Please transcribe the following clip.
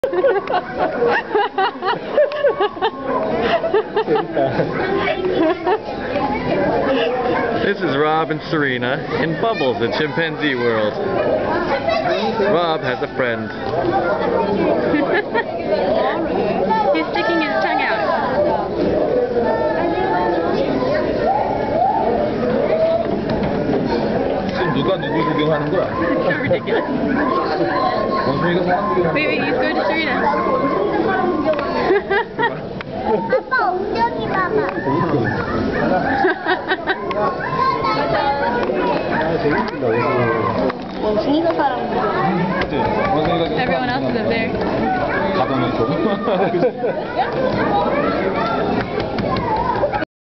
This is Rob and Serena in Bubbles at Chimpanzee World. Rob has a friend. He's sticking his tongue out. 지금 누가 누구 구경하는 거야? It's so ridiculous. 원숭이가 사람 구경하는 Wait, he's going to Serena. 아빠 엉덩이 봐봐. 원숭이가 사람 구경. Everyone else is up there. 가둬놓고.